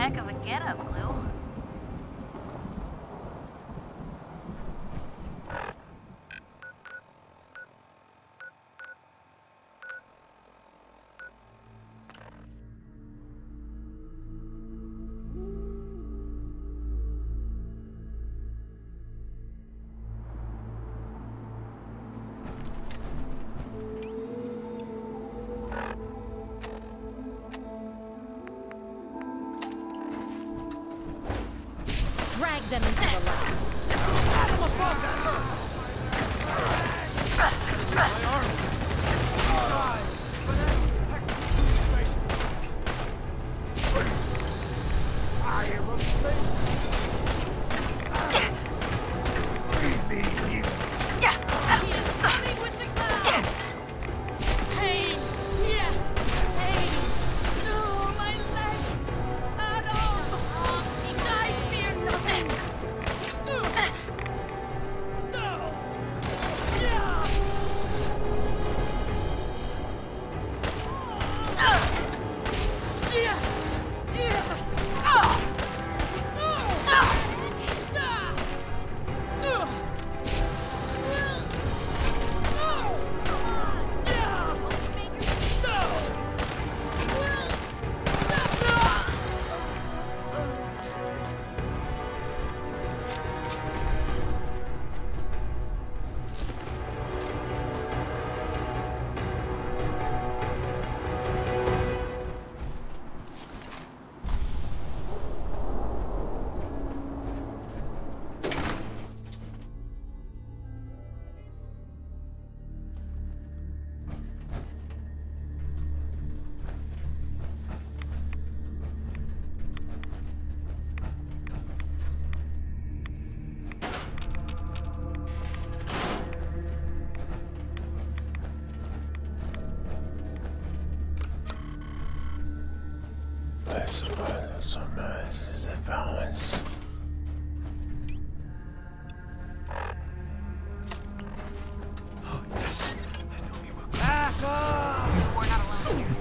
heck of a getup, Blue. Drag them into the light. Adam above that! My arm! I am afraid. Leave me, you. He is coming with the cloud. Pain. Yes. Pain. No, my leg. Adam. I fear nothing. No. Yeah. Yes. Yes. Back up! We're not alone here.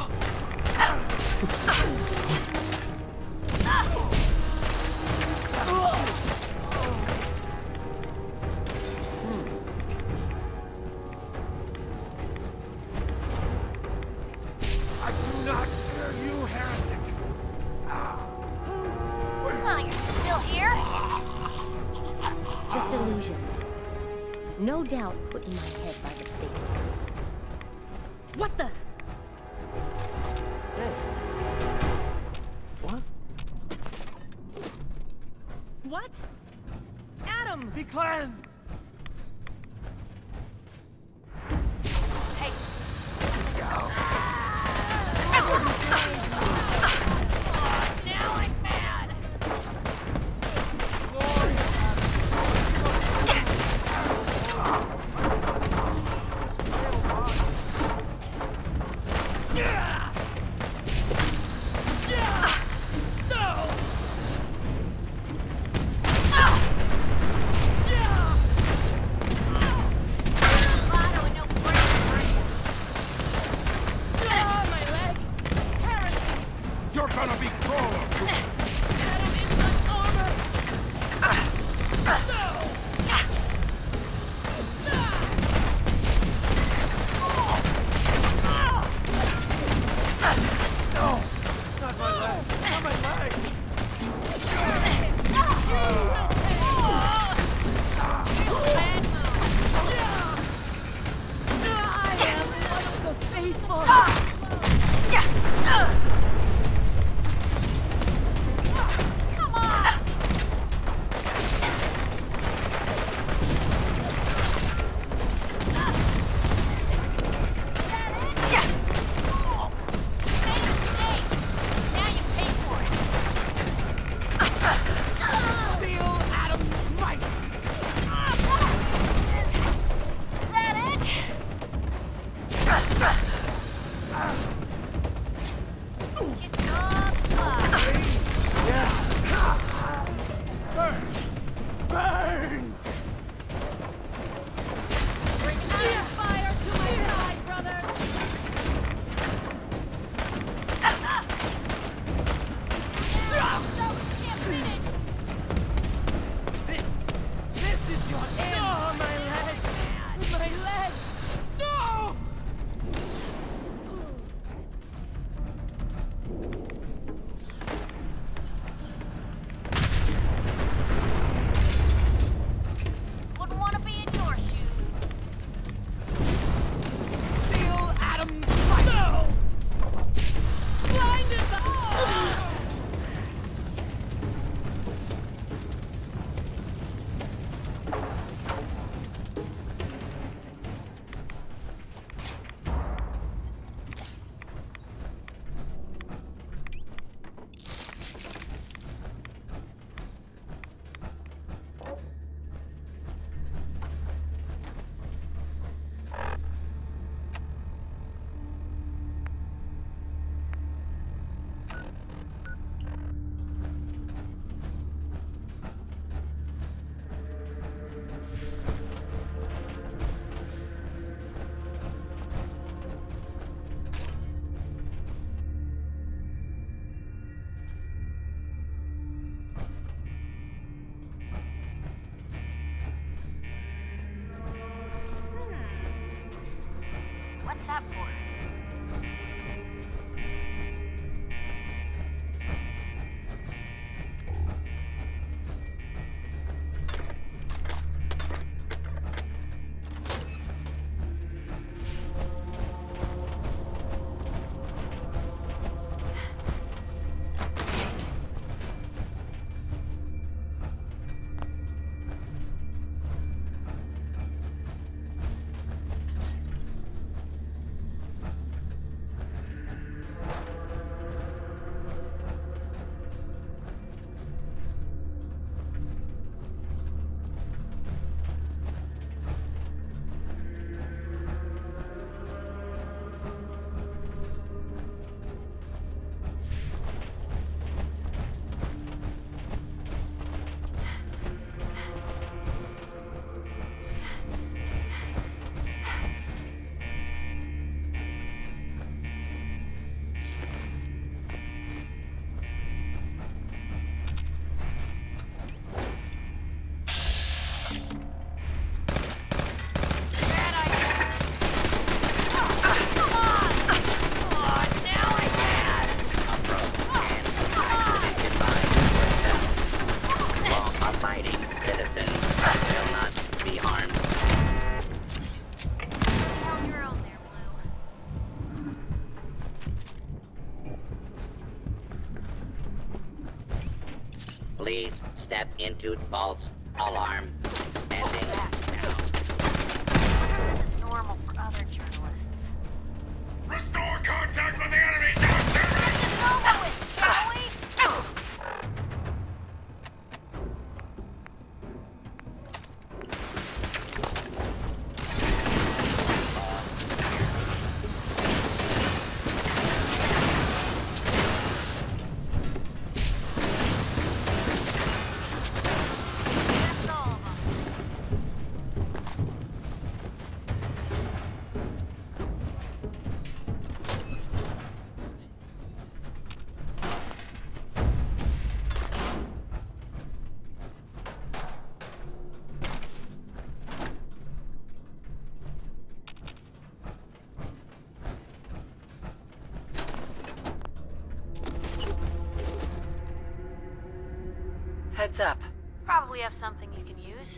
I do not fear you, heretic! Oh, you're still here? Just illusions. No doubt put in my head by the things. What the? What? What? Adam! Be cleansed! Hey, now I'm mad. No! What's that for? Please step into false alarm. What was that? This is normal for other journalists. Restore contact with the enemy! Get this over with, shall we? That's all of them. Heads up. Probably have something you can use.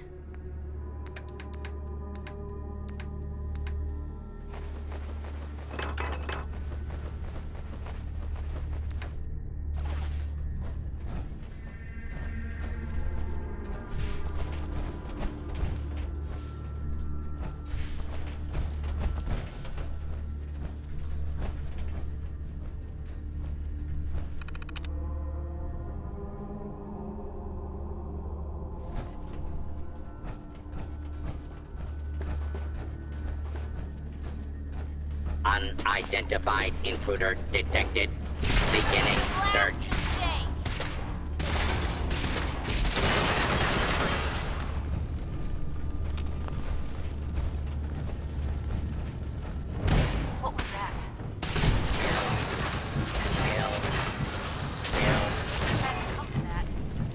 Unidentified intruder detected. Beginning search. Mistake. What was that? Had to come to that.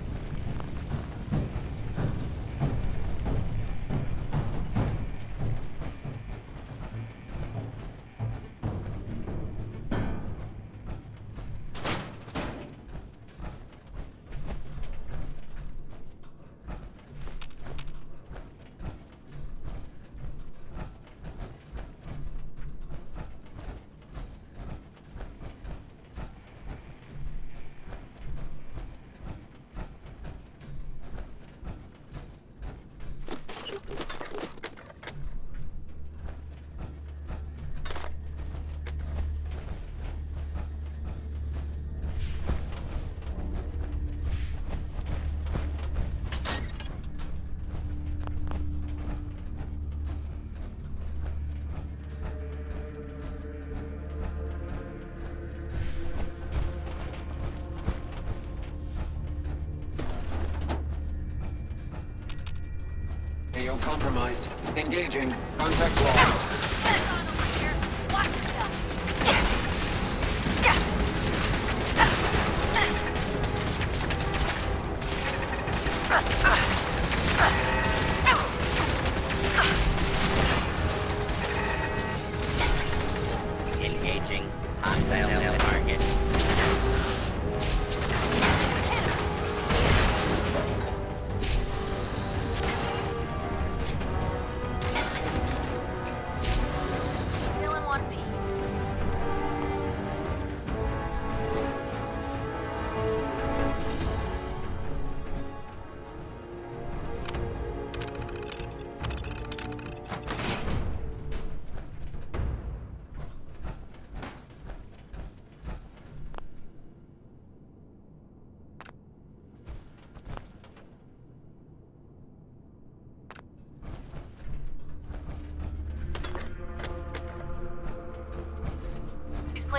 AO compromised. Engaging. Contact lost. Head on over here. Watch yourself.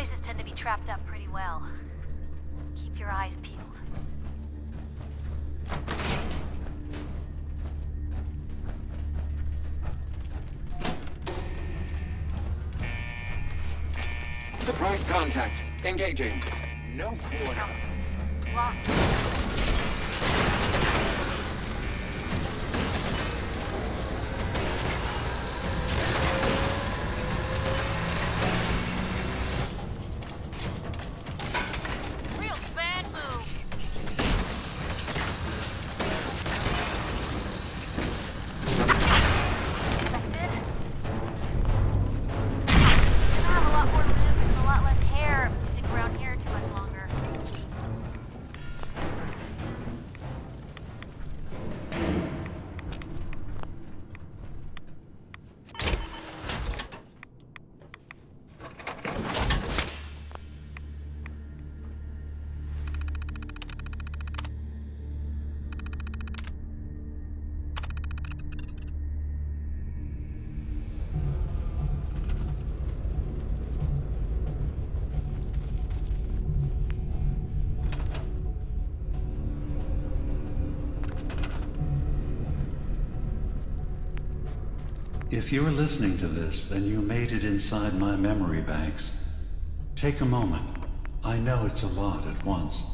places tend to be trapped up pretty well. Keep your eyes peeled. Surprise contact. Engaging. No quarter. Lost it. Real bad move. Expected. Gonna have a lot more limbs and a lot less hair if we stick around here too much longer. If you're listening to this, then you made it inside my memory banks. Take a moment. I know it's a lot at once.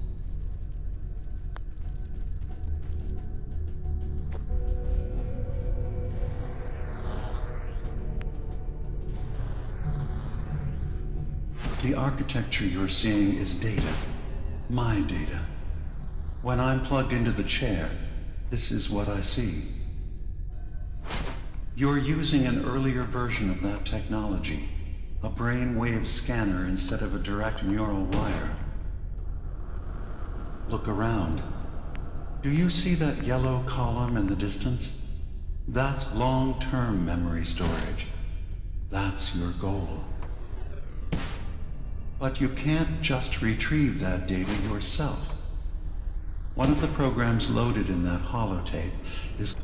The architecture you're seeing is data. My data. When I'm plugged into the chair, this is what I see. You're using an earlier version of that technology, a brainwave scanner instead of a direct neural wire. Look around. Do you see that yellow column in the distance? That's long-term memory storage. That's your goal. But you can't just retrieve that data yourself. One of the programs loaded in that holotape is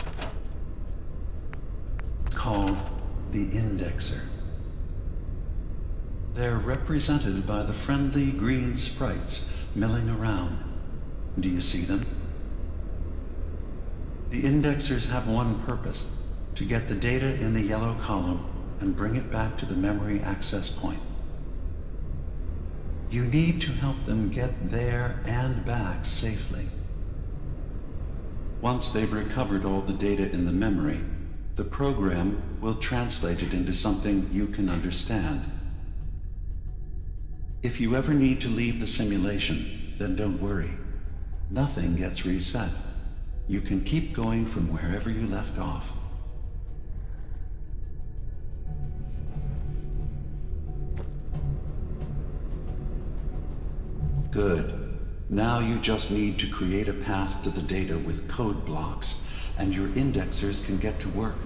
called the Indexer. They're represented by the friendly green sprites milling around. Do you see them? The Indexers have one purpose: to get the data in the yellow column and bring it back to the memory access point. You need to help them get there and back safely. Once they've recovered all the data in the memory, the program will translate it into something you can understand. If you ever need to leave the simulation, then don't worry. Nothing gets reset. You can keep going from wherever you left off. Good. Now you just need to create a path to the data with code blocks, and your indexers can get to work.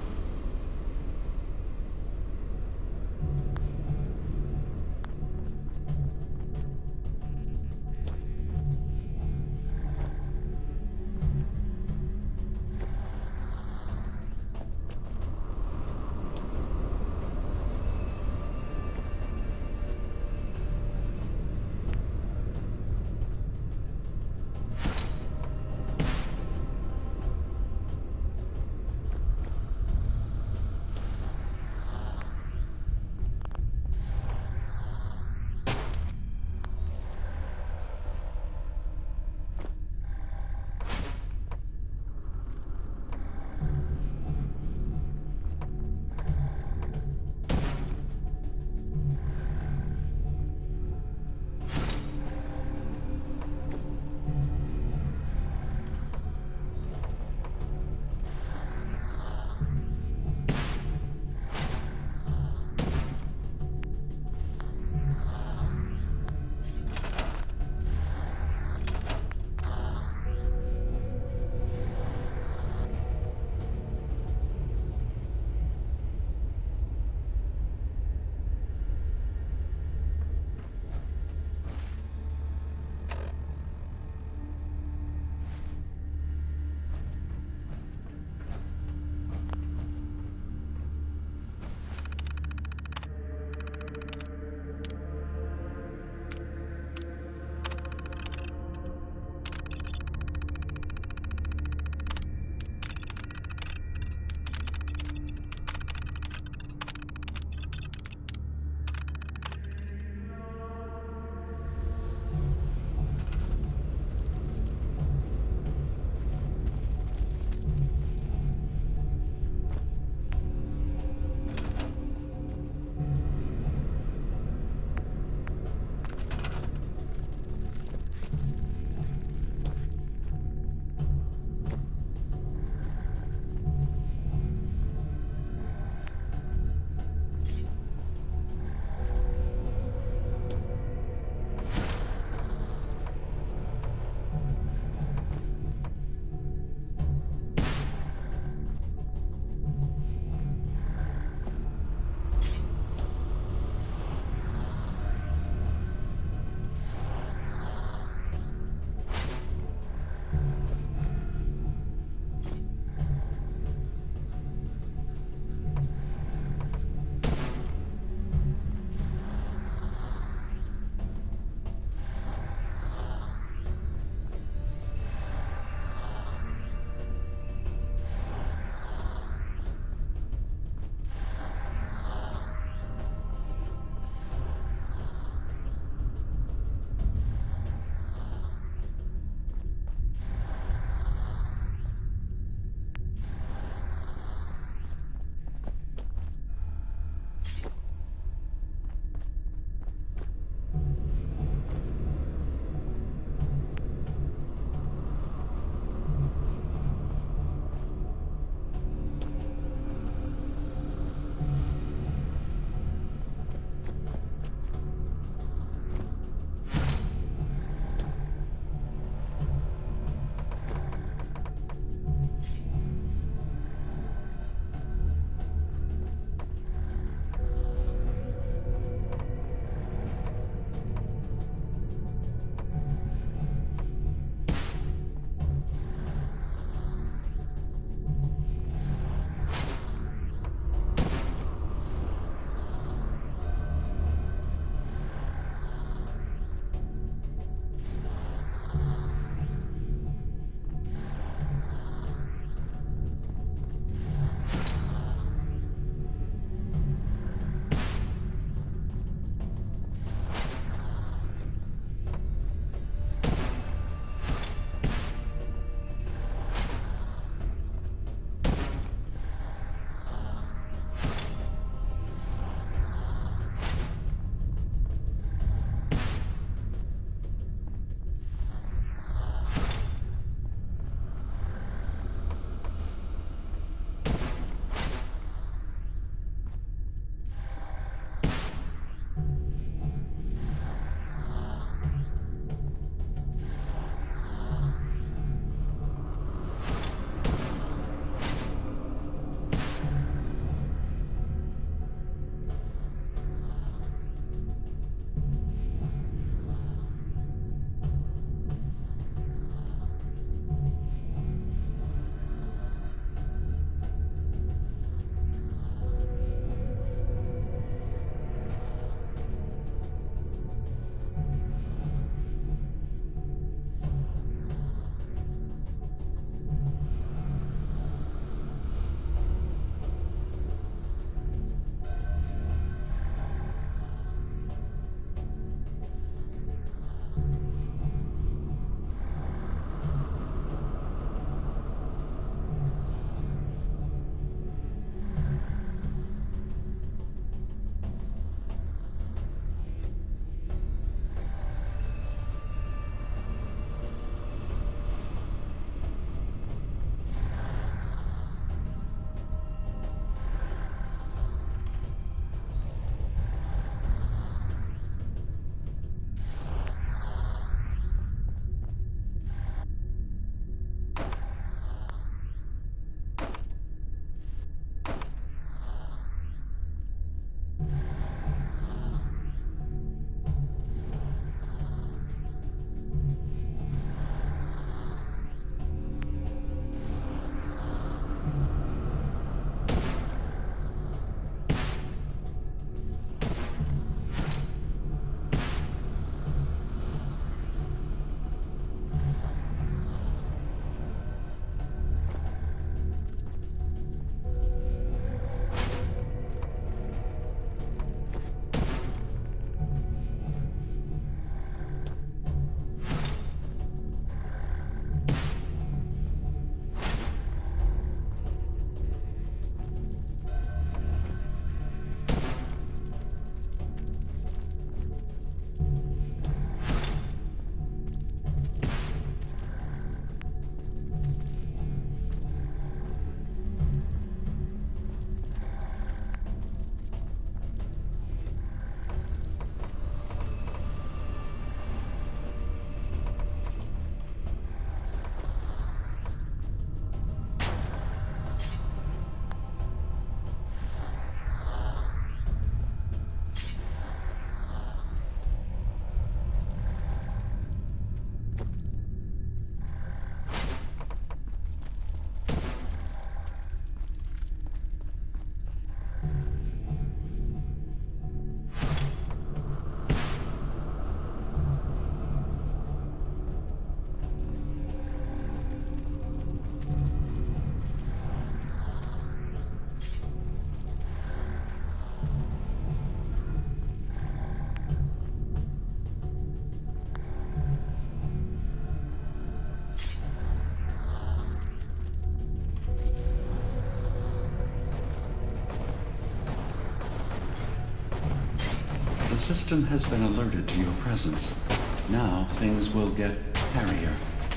system has been alerted to your presence. Now things will get hairier.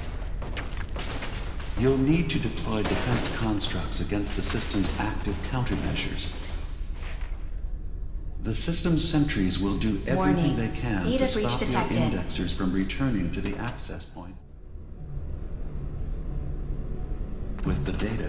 You'll need to deploy defense constructs against the system's active countermeasures. The system's sentries will do everything they can to stop your indexers from returning to the access point with the data.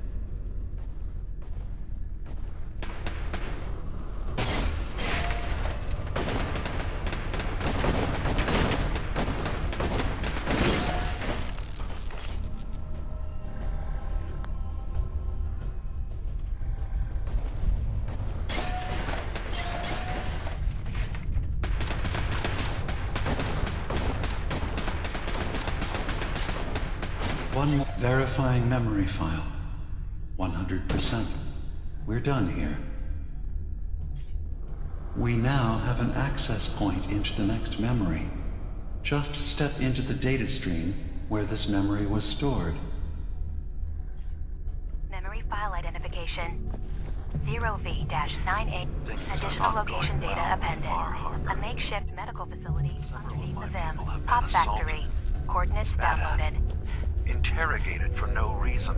One more verifying memory file. 100%. We're done here. We now have an access point into the next memory. Just step into the data stream where this memory was stored. Memory file identification 0V-98. Additional location data appended. A makeshift medical facility underneath the VIM. Pop factory. Coordinates downloaded. Interrogated for no reason.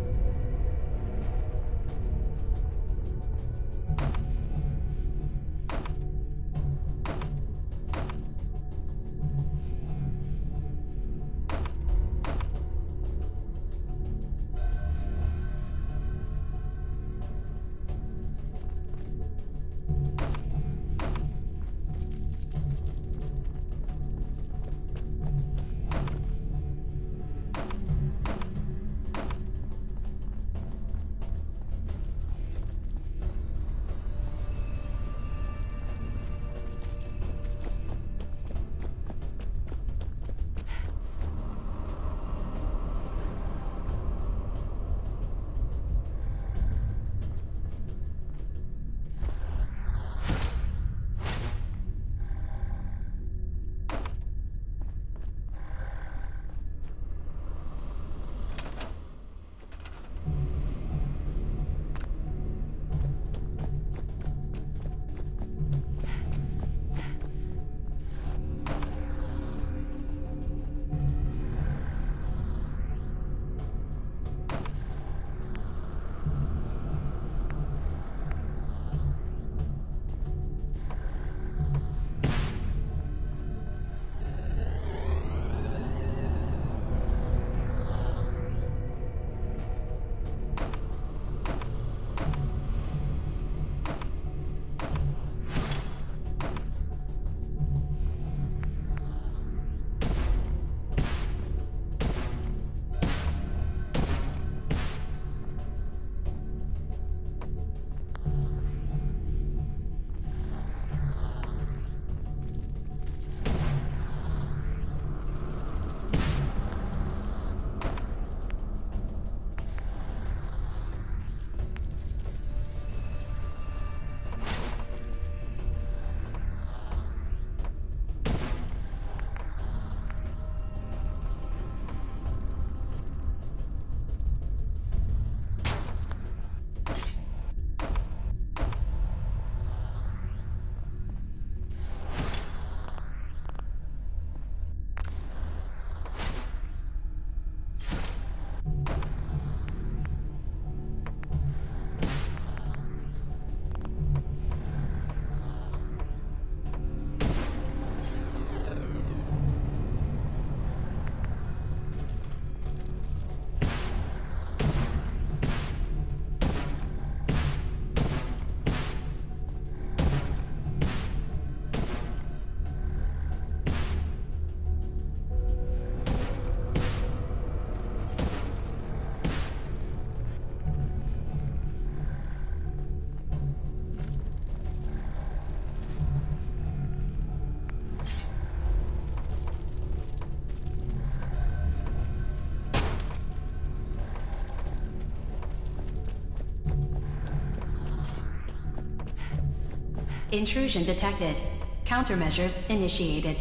Intrusion detected. Countermeasures initiated.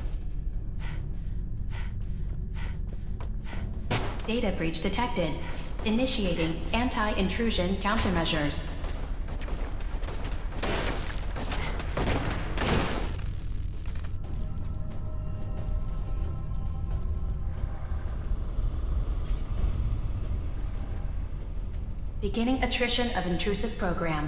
Data breach detected. Initiating anti-intrusion countermeasures. Beginning attrition of intrusive program.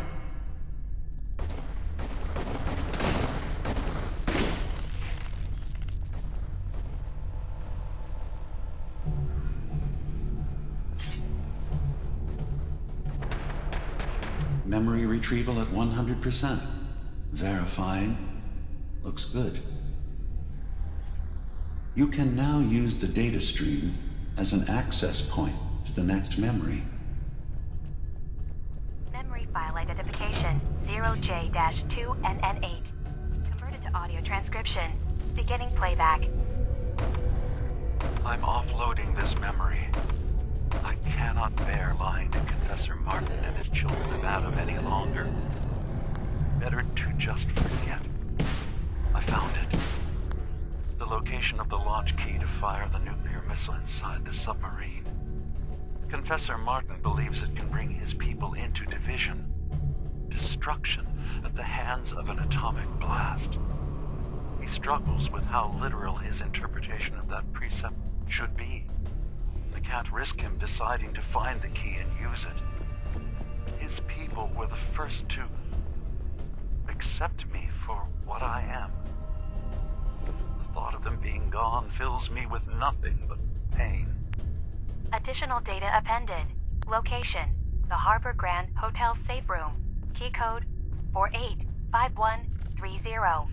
Memory retrieval at 100%. Verifying. Looks good. You can now use the data stream as an access point to the next memory. Memory file identification 0J-2NN8. Converted to audio transcription. Beginning playback. I'm offloading this memory. I cannot bear lying to Confessor Martin and his children of Adam any longer. Better to just forget. I found it. The location of the launch key to fire the nuclear missile inside the submarine. Confessor Martin believes it can bring his people into division. Destruction at the hands of an atomic blast. He struggles with how literal his interpretation of that precept should be. I can't risk him deciding to find the key and use it. His people were the first to accept me for what I am. The thought of them being gone fills me with nothing but pain. Additional data appended. Location: the Harbor Grand Hotel safe room. Key code 485130.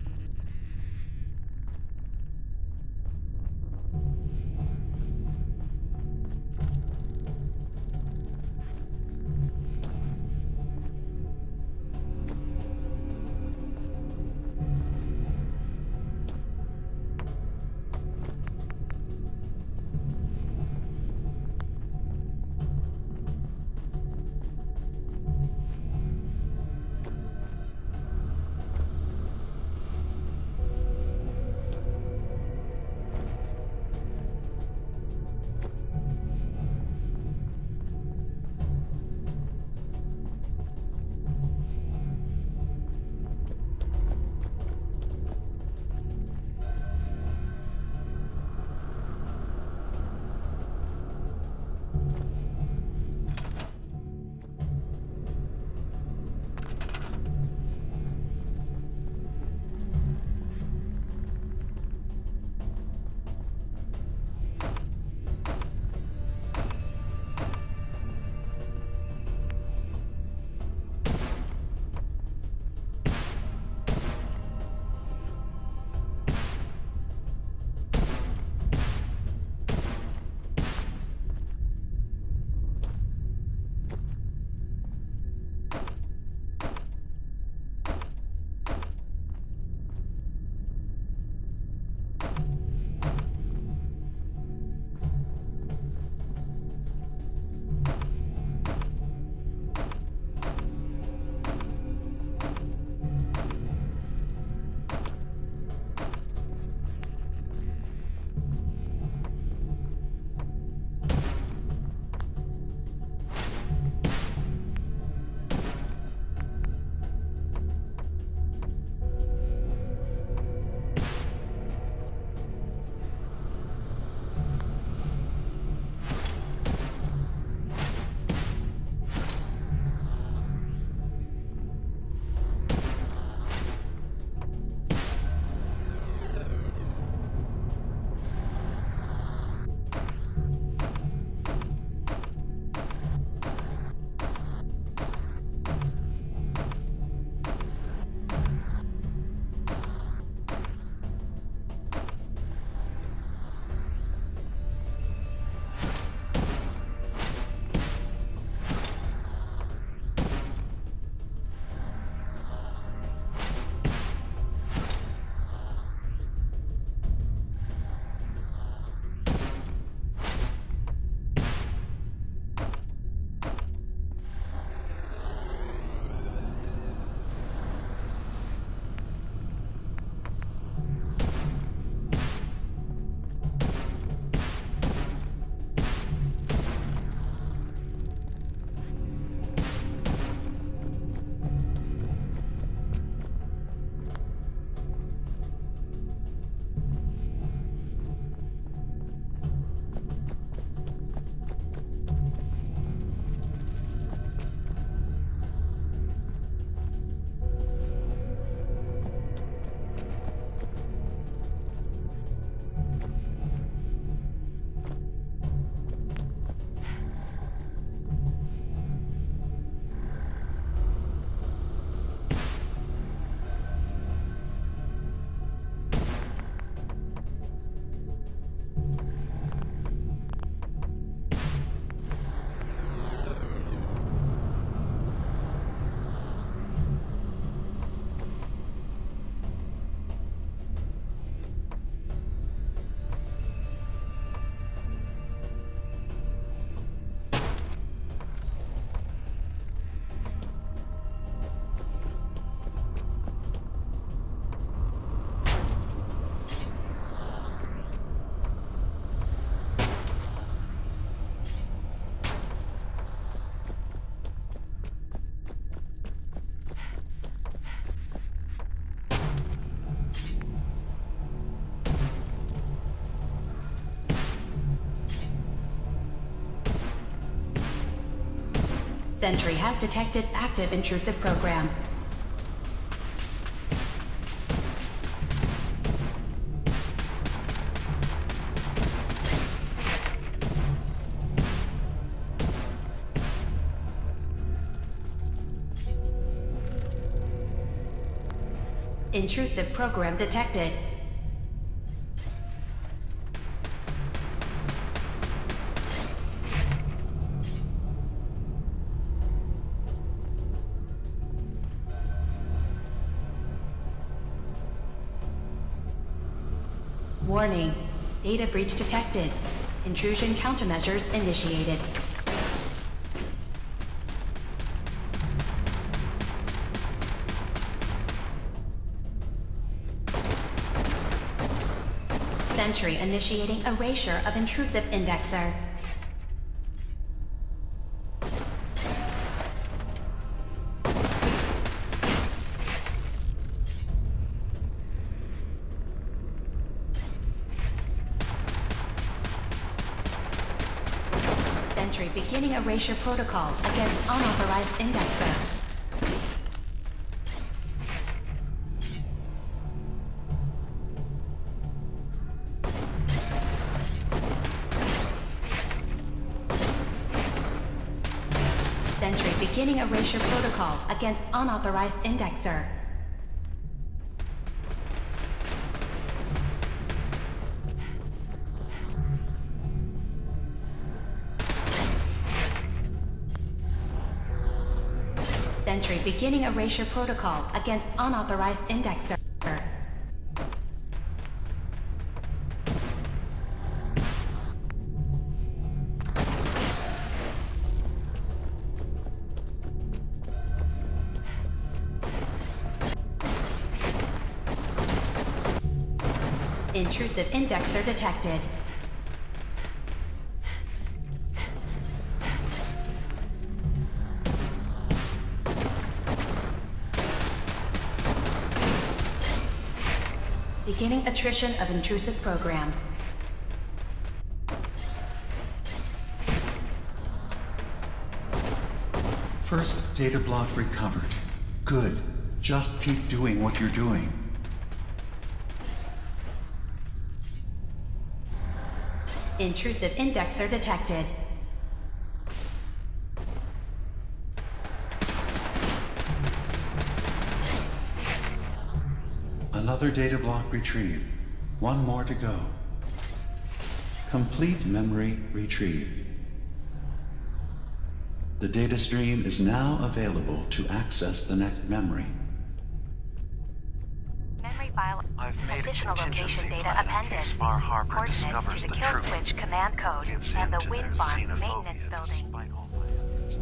Sentry has detected active intrusive program. Intrusive program detected. Warning. Data breach detected. Intrusion countermeasures initiated. Sentry initiating erasure of intrusive indexer. Sentry beginning erasure protocol against unauthorized indexer. Sentry beginning erasure protocol against unauthorized indexer. Sentry beginning erasure protocol against unauthorized indexer. Intrusive indexer detected. Beginning attrition of intrusive program. First data block recovered. Good. Just keep doing what you're doing. Intrusive indexer detected. Another data block retrieved. One more to go. Complete memory retrieved. The data stream is now available to access the next memory. Memory file. I've made Additional a contingency location data plan appended. in case Spar Harbor Coordinates discovers to the the kill truth. switch command code Gives and in the to wind their farm xenophobia maintenance building. despite all my efforts.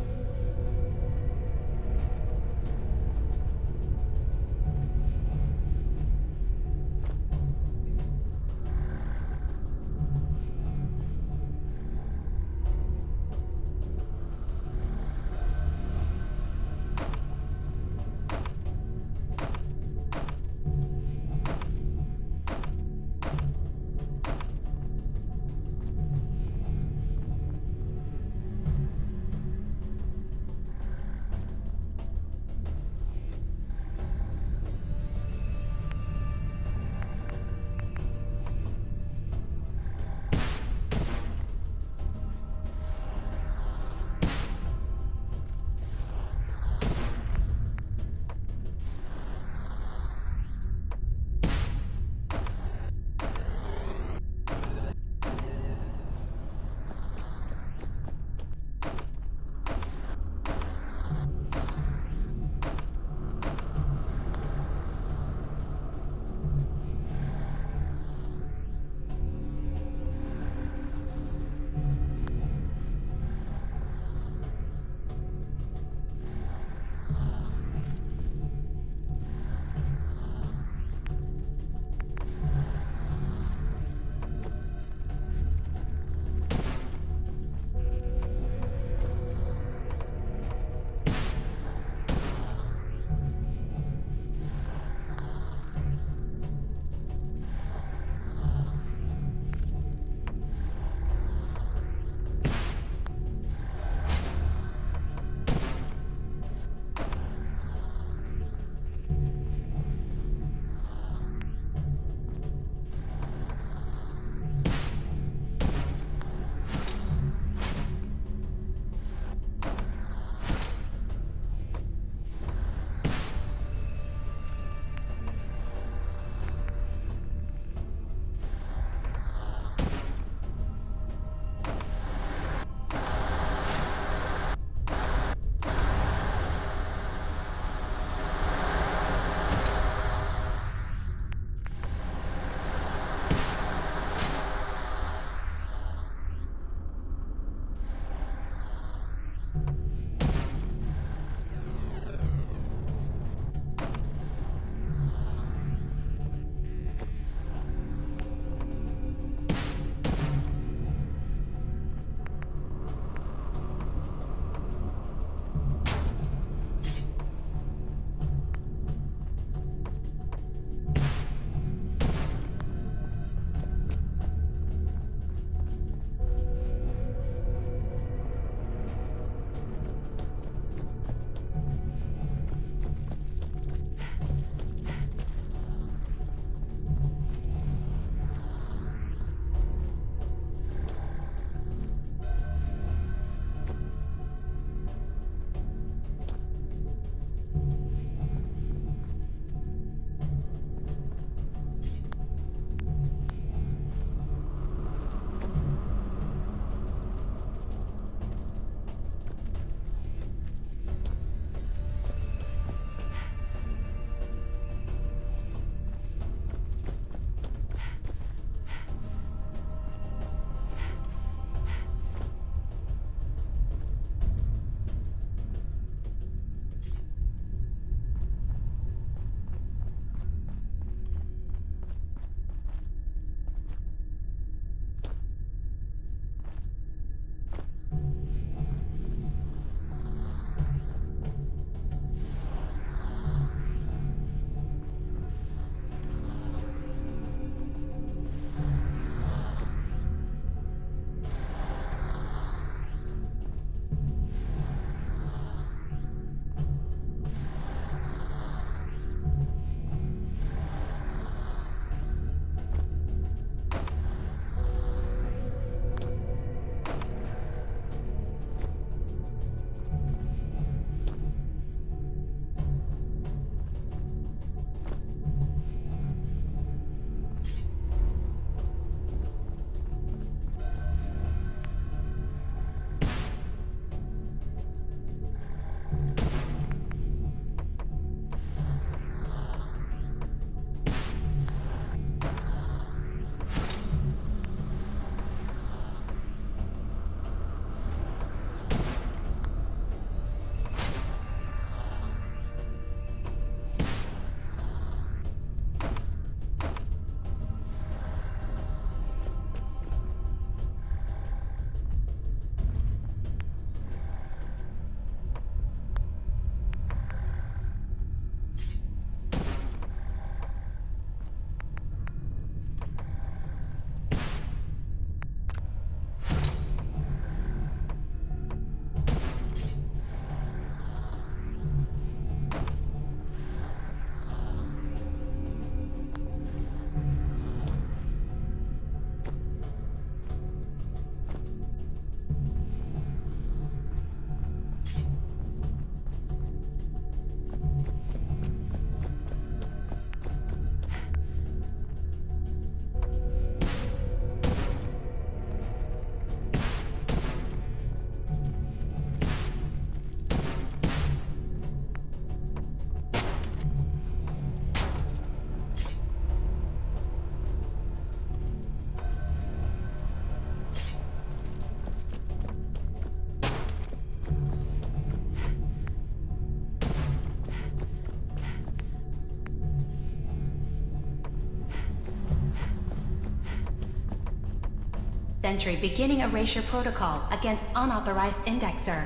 Sentry beginning erasure protocol against unauthorized indexer.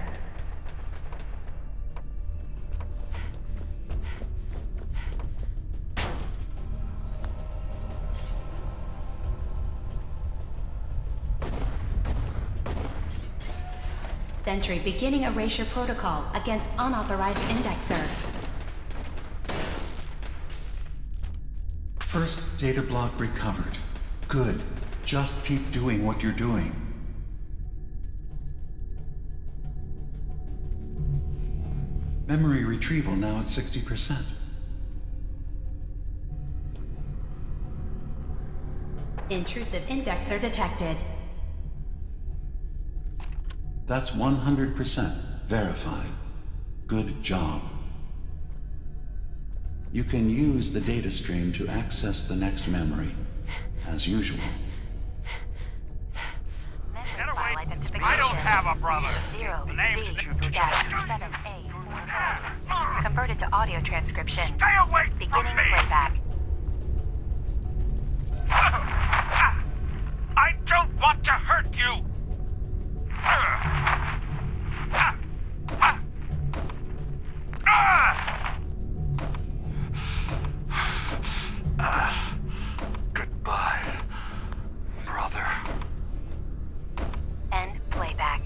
Sentry beginning erasure protocol against unauthorized indexer. First data block recovered. Good. Just keep doing what you're doing. Memory retrieval now at 60%. Intrusive indexer detected. That's 100% verified. Good job. You can use the data stream to access the next memory, as usual. Get away! I don't have a brother! The name's... Converted to audio transcription. Stay away from Beginning me! playback. I don't want to hurt you! Goodbye, brother. End playback.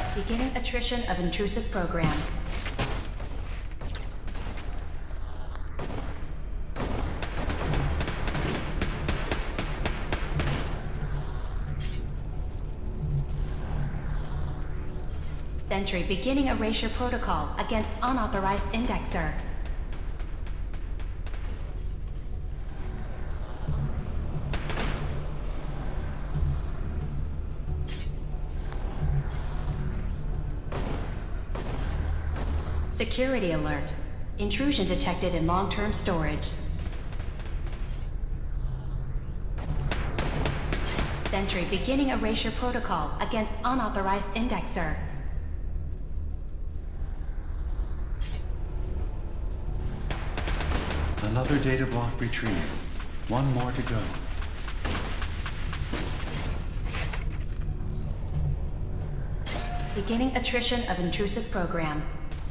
Beginning attrition of intrusive program. Sentry beginning erasure protocol against unauthorized indexer. Security alert. Intrusion detected in long-term storage. Sentry beginning erasure protocol against unauthorized indexer. Another data block retrieved. One more to go. Beginning attrition of intrusive program.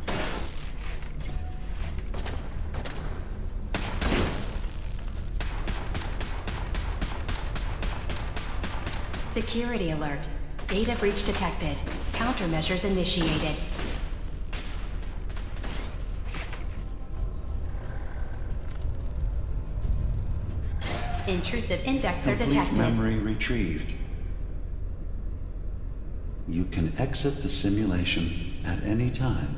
Security alert. Data breach detected. Countermeasures initiated. Intrusive indexer Complete detected. memory retrieved. You can exit the simulation at any time.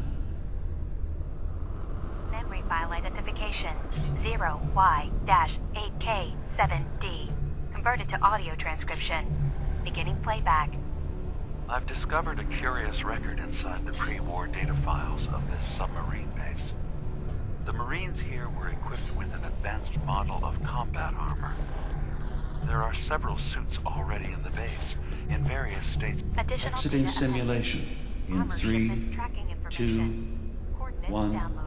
Memory file identification 0Y-8K7D. Converted to audio transcription. Beginning playback. I've discovered a curious record inside the pre-war data files of this submarine base. The Marines here were equipped with an advanced model of combat armor. There are several suits already in the base, in various states. Additional Exiting data simulation in Armor 3, shipments tracking 2, information. Coordinates 1. downloaded.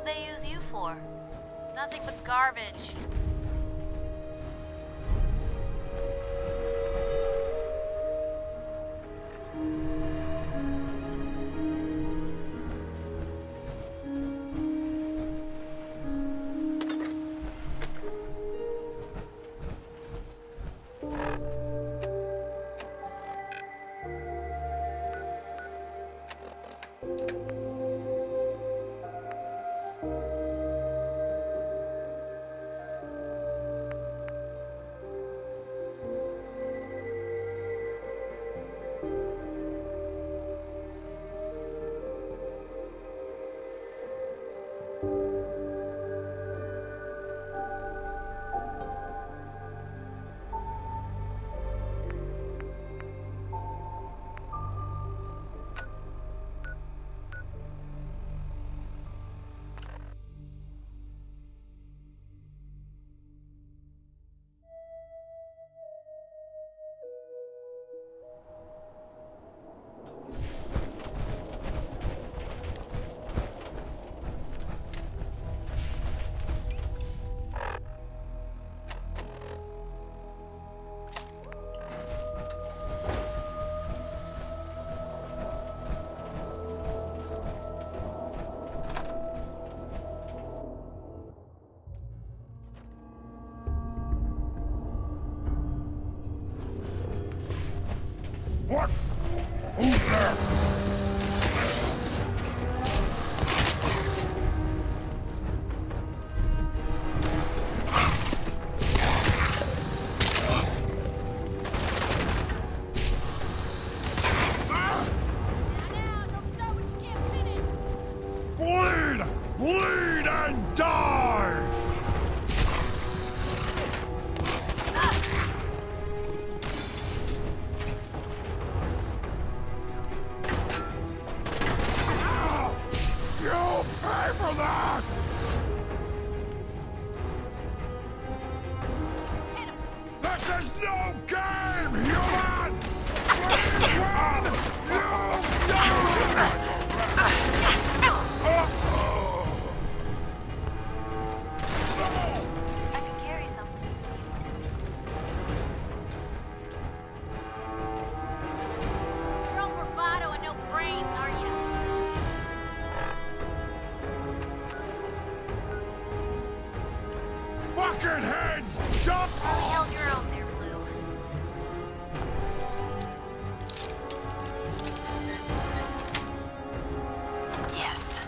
What'd they use you for? Nothing but garbage. What? Who's there? Bleed! Bleed and die! You'll pay for that! This is no game, human! Please run! You die! I can carry something. You're all bravado and no brains, aren't you? Bucketheads! Dump! You held your own there, Blue. Yes.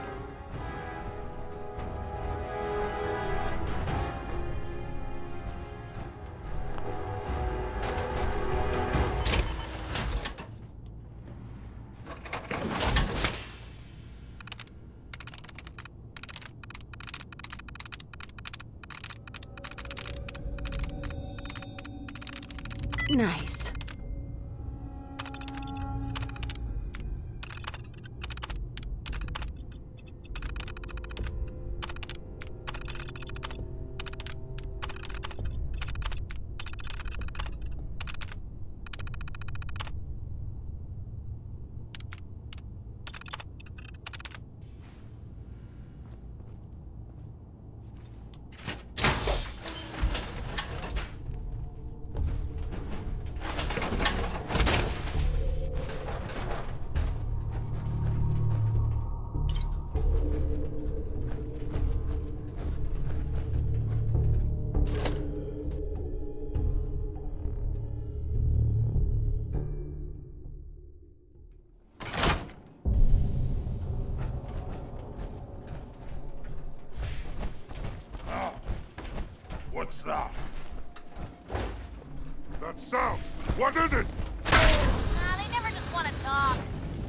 Nice. What's that? That sound! What is it? Nah, they never just want to talk.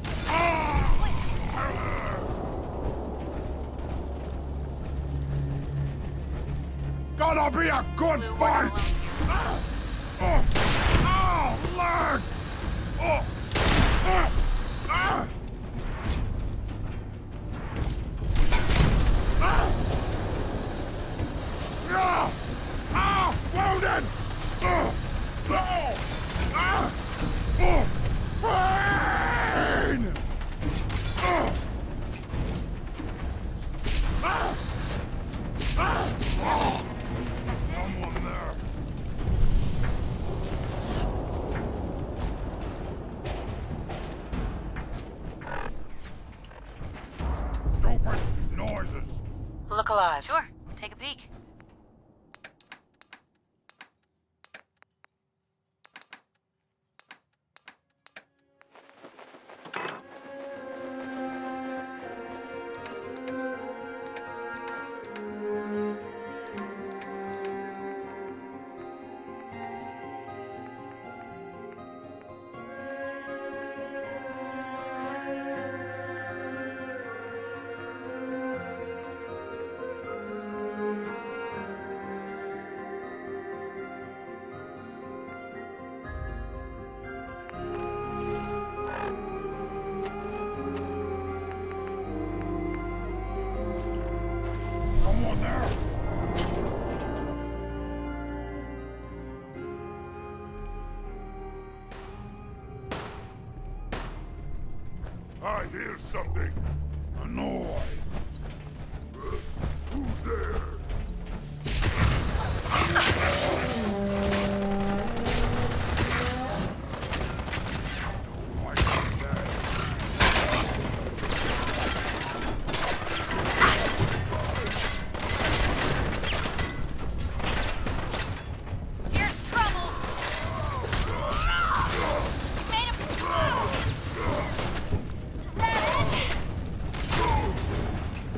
Gonna be a good Blue, we're fight! not alone here. Leg! Wounded! Pain! Here's something. Annoy. Who's there? Here's trouble! You made him... Is that it?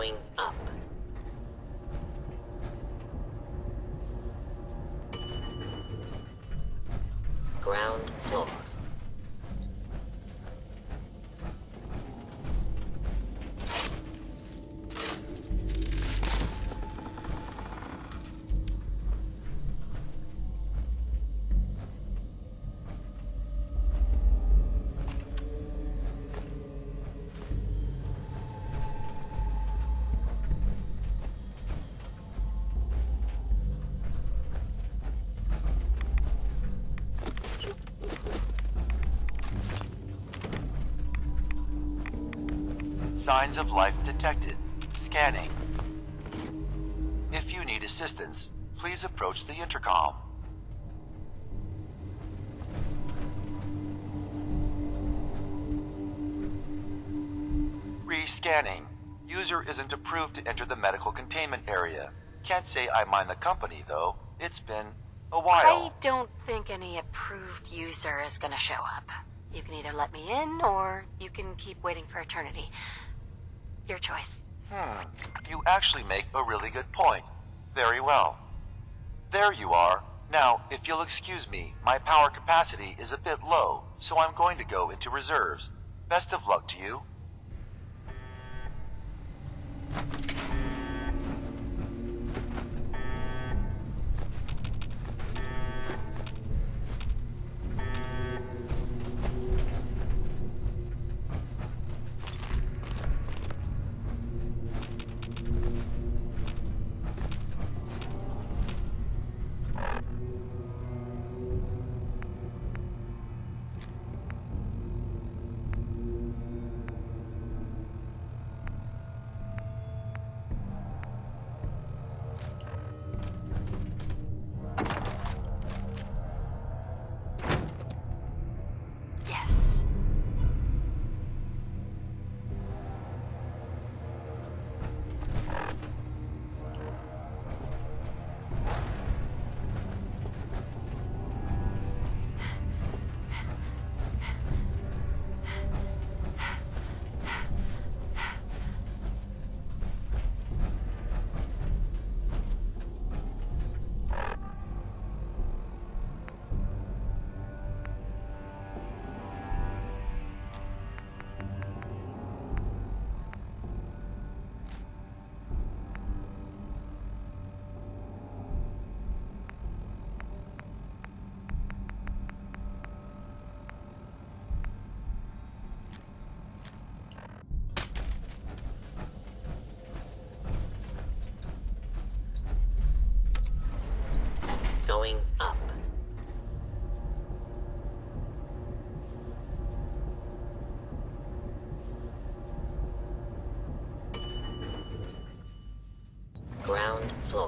Going up. Ground floor. Signs of life detected. Scanning. If you need assistance, please approach the intercom. Re-scanning. User isn't approved to enter the medical containment area. Can't say I mind the company, though. It's been a while. I don't think any approved user is gonna show up. You can either let me in, or you can keep waiting for eternity. Your choice. You actually make a really good point. Very well. There you are. Now, if you'll excuse me, my power capacity is a bit low, so I'm going to go into reserves. Best of luck to you. Yes. Going up. Ground floor.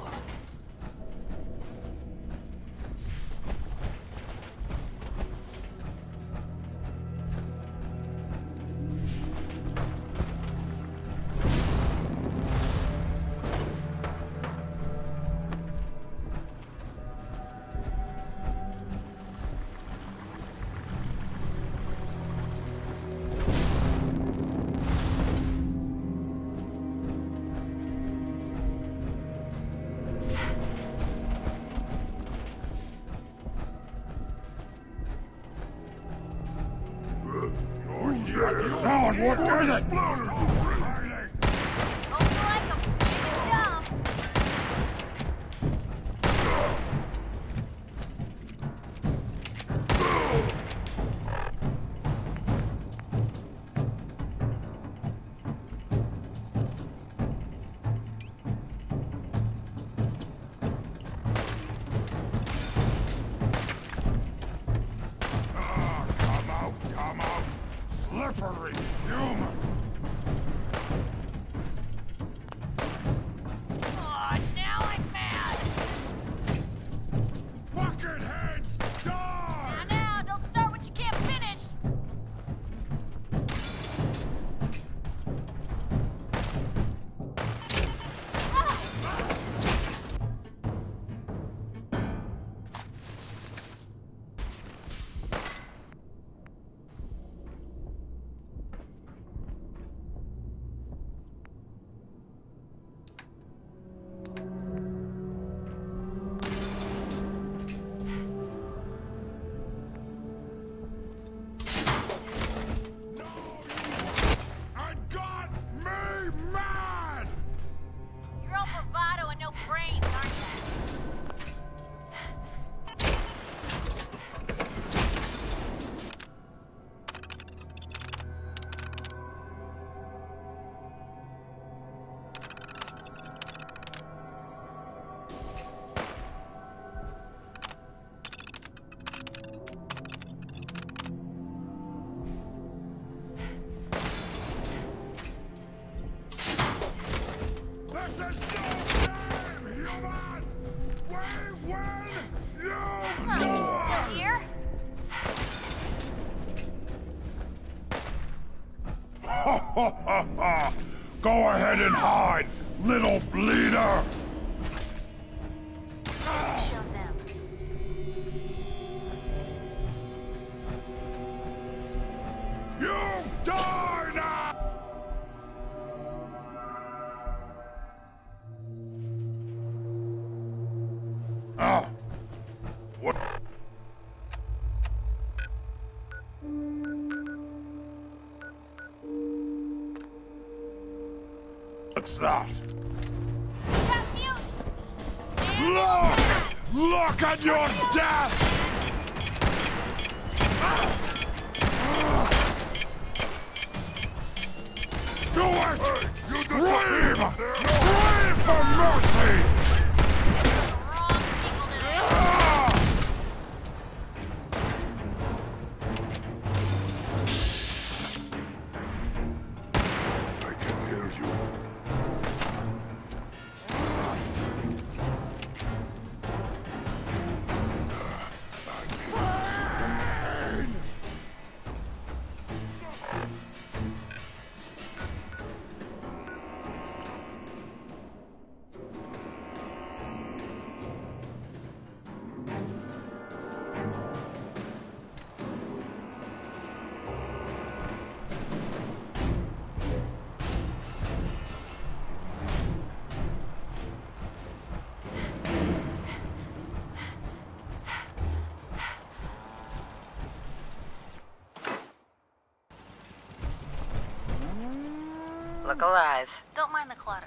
Sound, what is it? Don't like 'em. They're dumb. Come out, come out. Slippery human. This is no game, human! We win! You Oh, you're still here? Ha ha ha ha! Go ahead and hide, little bleeder! Show them. You die now! Ah. What? What's that? Got mutants! Look at your death! Do it! Scream! Scream for mercy! I can hear you. Look alive. Don't mind the clutter.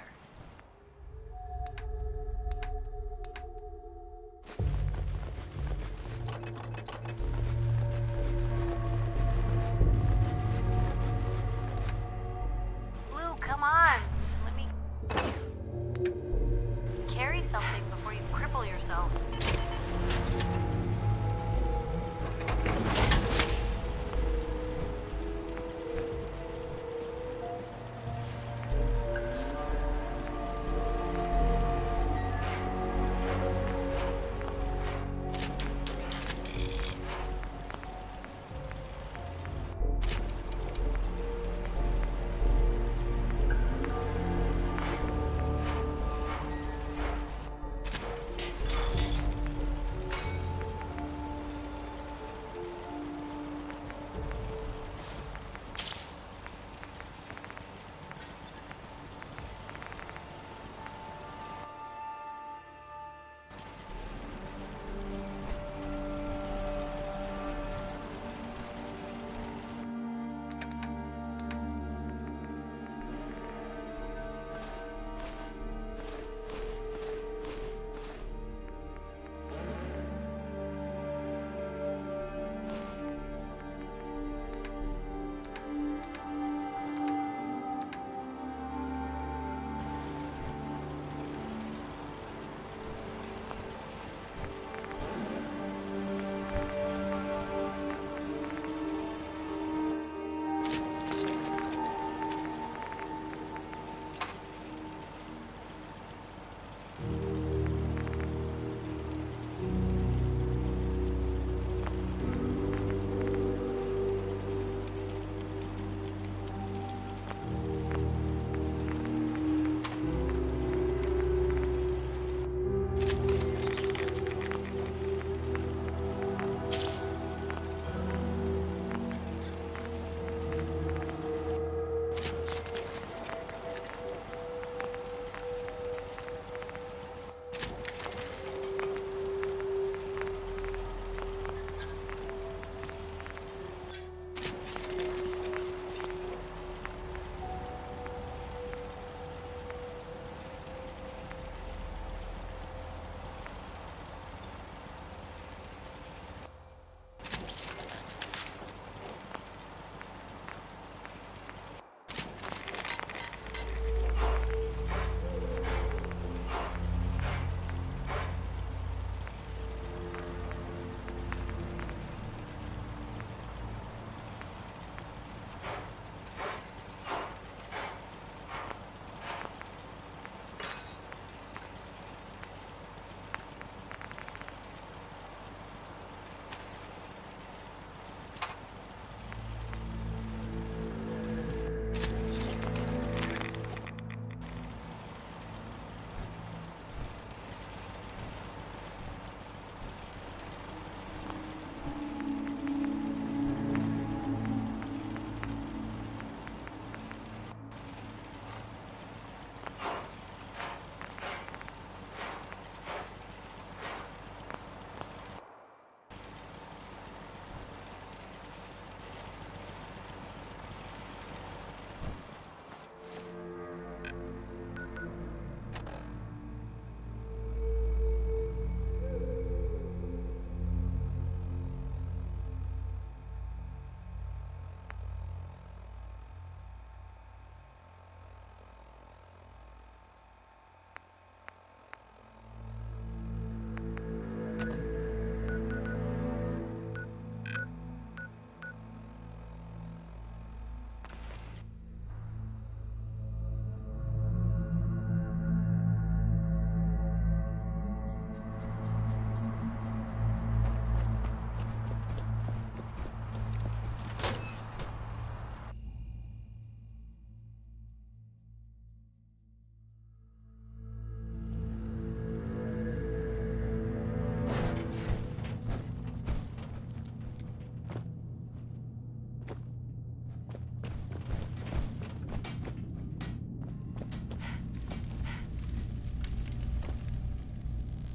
Lou, come on. Let me carry something before you cripple yourself.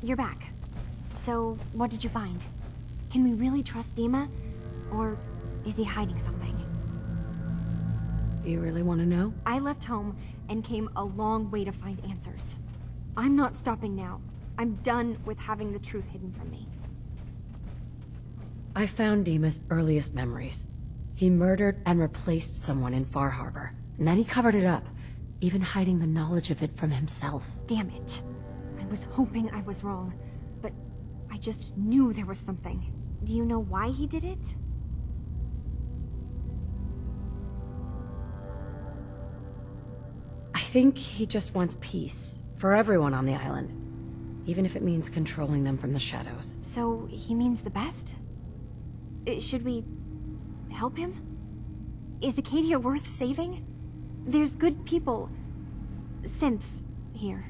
you're back. So, what did you find? Can we really trust Dima? Or is he hiding something? Do you really want to know? I left home and came a long way to find answers. I'm not stopping now. I'm done with having the truth hidden from me. I found Dima's earliest memories. He murdered and replaced someone in Far Harbor, and then he covered it up, even hiding the knowledge of it from himself. Damn it. I was hoping I was wrong, but I just knew there was something. Do you know why he did it? I think he just wants peace for everyone on the island, even if it means controlling them from the shadows. So, he means the best? Should we help him? Is Acadia worth saving? There's good people, synths, here.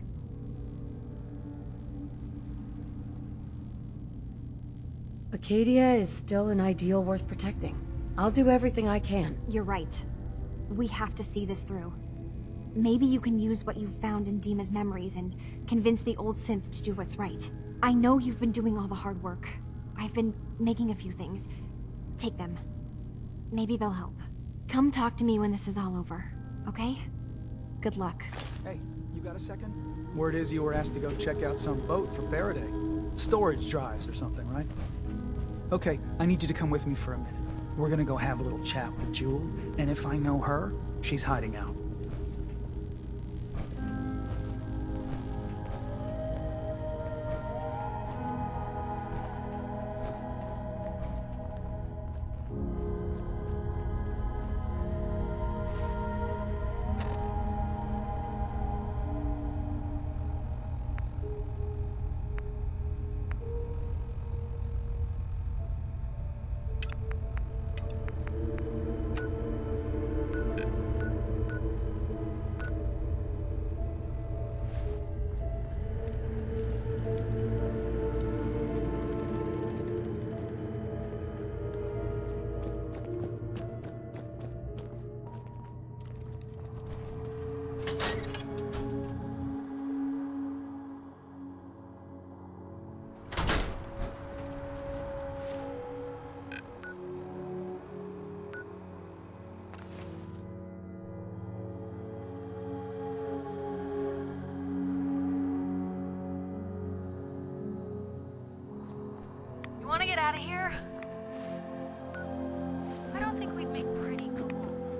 Acadia is still an ideal worth protecting. I'll do everything I can. You're right. We have to see this through. Maybe you can use what you've found in Dima's memories and convince the old synth to do what's right. I know you've been doing all the hard work. I've been making a few things. Take them. Maybe they'll help. Come talk to me when this is all over, okay? Good luck. Hey, you got a second? Word is you were asked to go check out some boat for Faraday. Storage drives or something, right? Okay, I need you to come with me for a minute. We're gonna go have a little chat with Jewel, and if I know her, she's hiding out. You want to get out of here? I don't think we'd make pretty ghouls.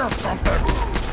hear something!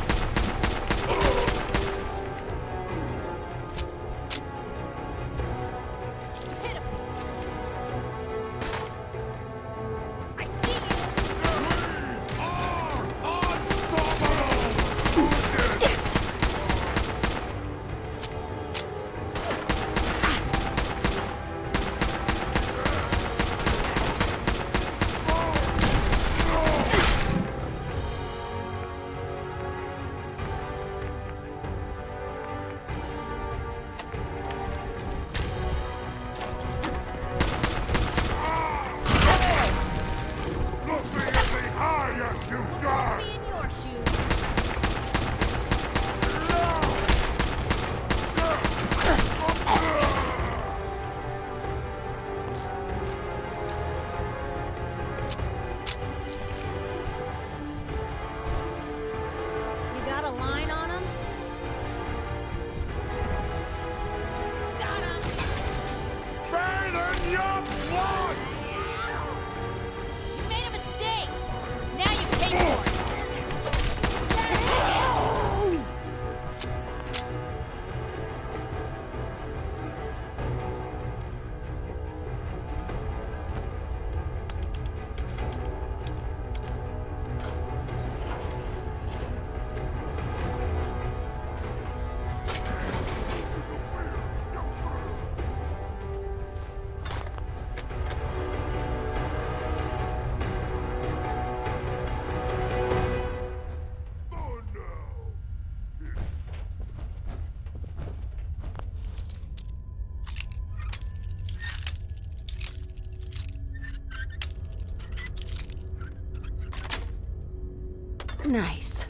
Nice.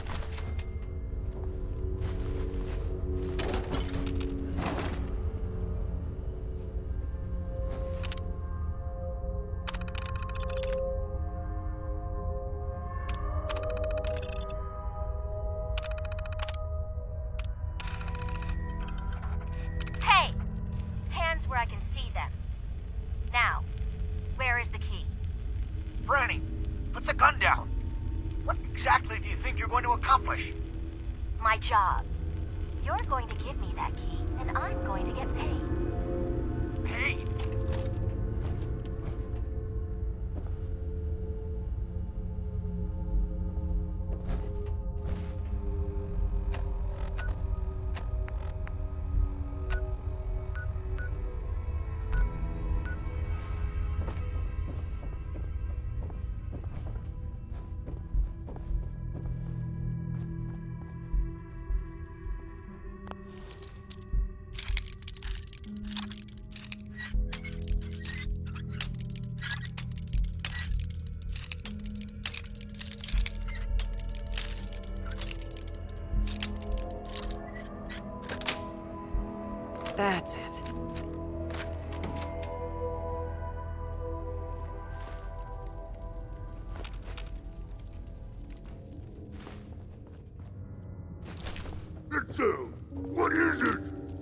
Hey! Hands where I can see them. Now, where is the key? Franny, put the gun down. What exactly do you think you're going to accomplish? My job. You're going to give me that key, and I'm going to get paid. Paid? That's it. Get down! What is it?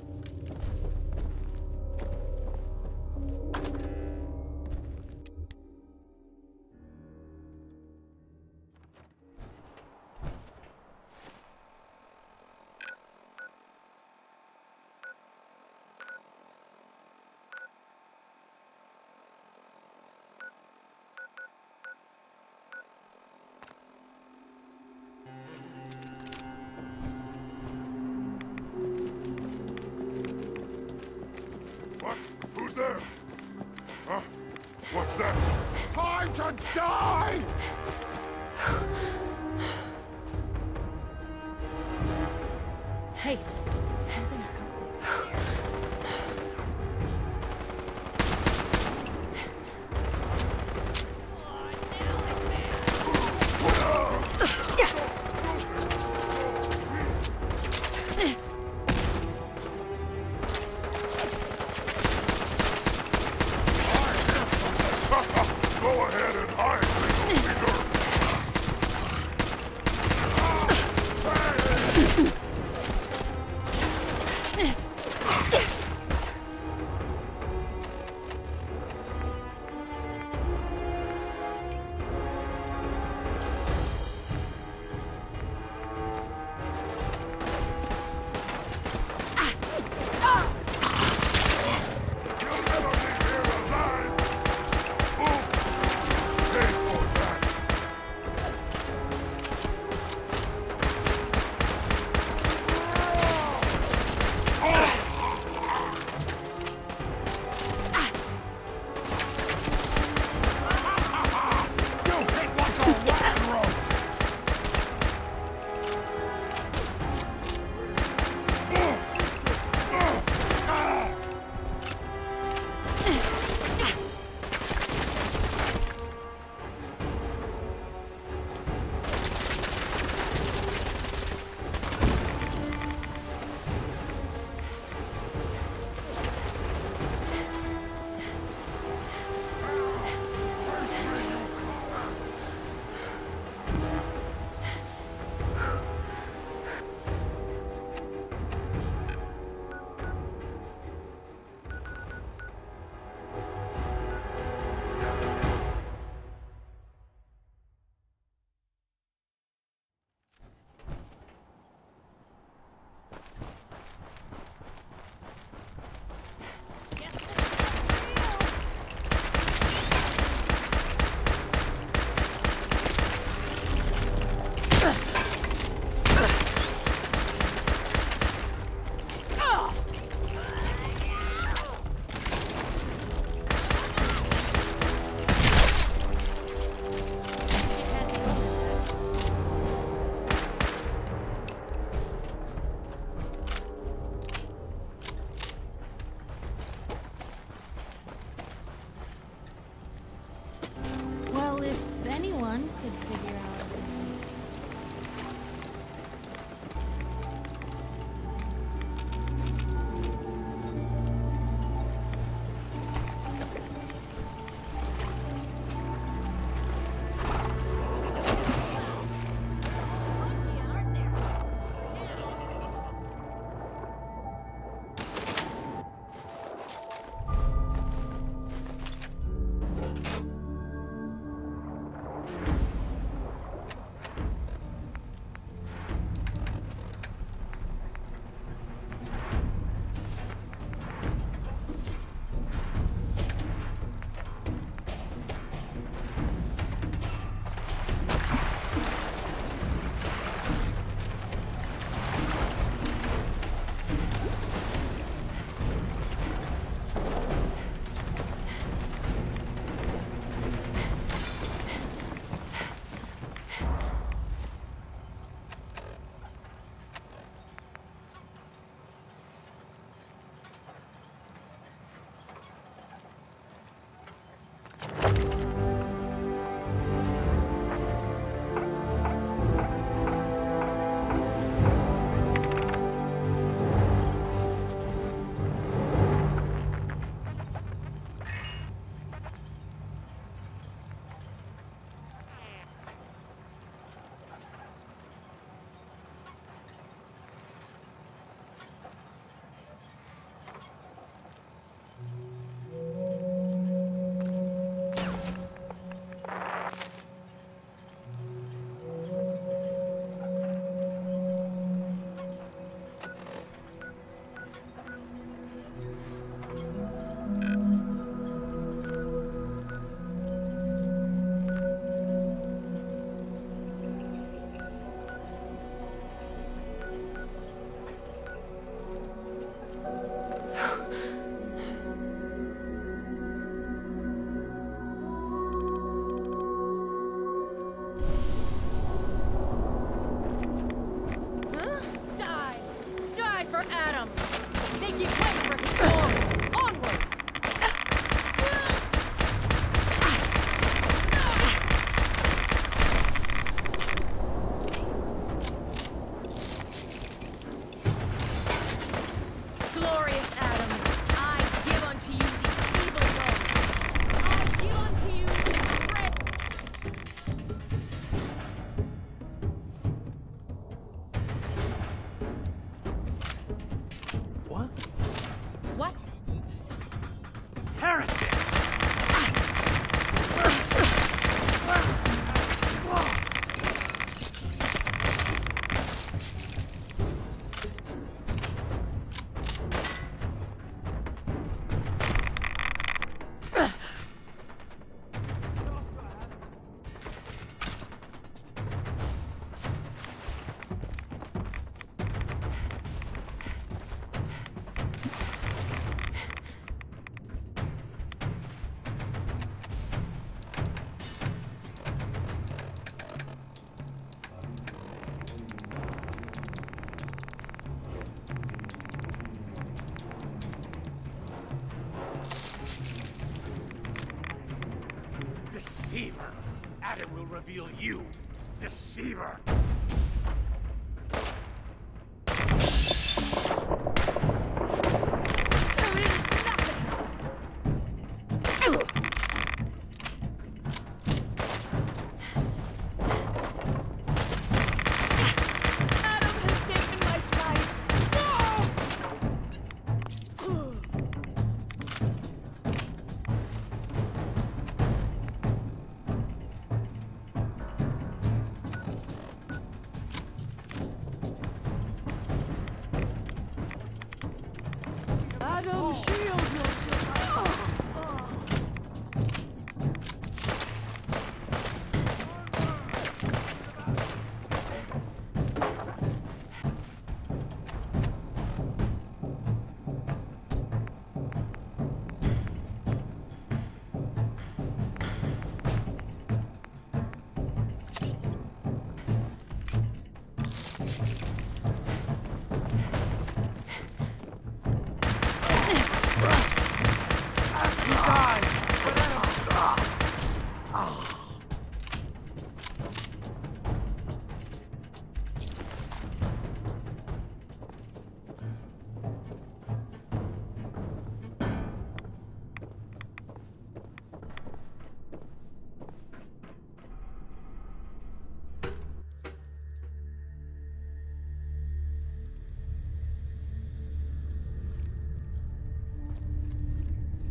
What? Who's there? Huh? What's that? Time to die! Hey, something's out there. Go ahead and hide, little nigger! anyone could figure out. Deceiver! Adam will reveal you! Deceiver! Adam, shield yourself!